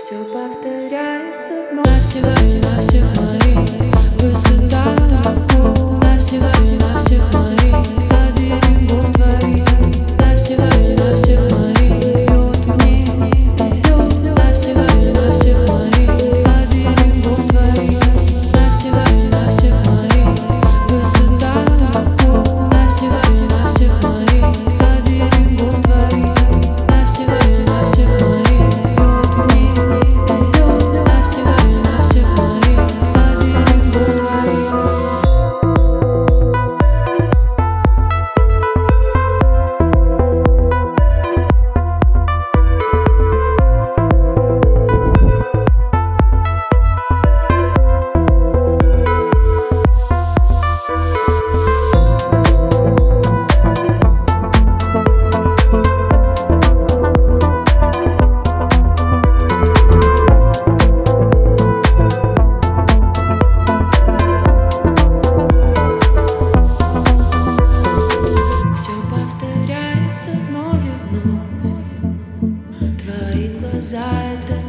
Все повторяется вновь. На все мои высота, на все мои лабиринтов твоих, на все мои льет мне, на все мои лабиринтов твоих, на все мои высота, на все мои лабиринтов твоих, на все мои льет мне, на все мои лабиринтов твоих. Вновь и вновь твои глаза — это